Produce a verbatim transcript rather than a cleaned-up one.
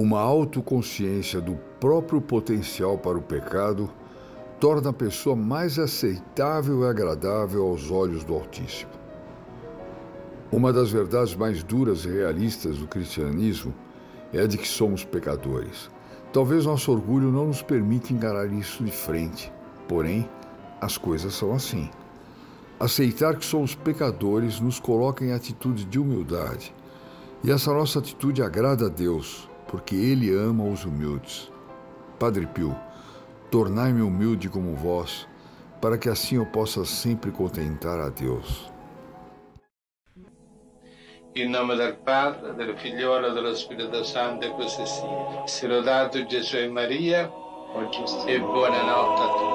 Uma autoconsciência do próprio potencial para o pecado torna a pessoa mais aceitável e agradável aos olhos do Altíssimo. Uma das verdades mais duras e realistas do cristianismo é a de que somos pecadores. Talvez nosso orgulho não nos permita encarar isso de frente, porém, as coisas são assim. Aceitar que somos pecadores nos coloca em atitude de humildade, e essa nossa atitude agrada a Deus, porque Ele ama os humildes. Padre Pio, tornai-me humilde como vós, para que assim eu possa sempre contentar a Deus. In nome del Padre, del Figliolo e dello Spirito Santo, e così sia. Sia lodato Gesù e Maria, e buonanotte a tutti.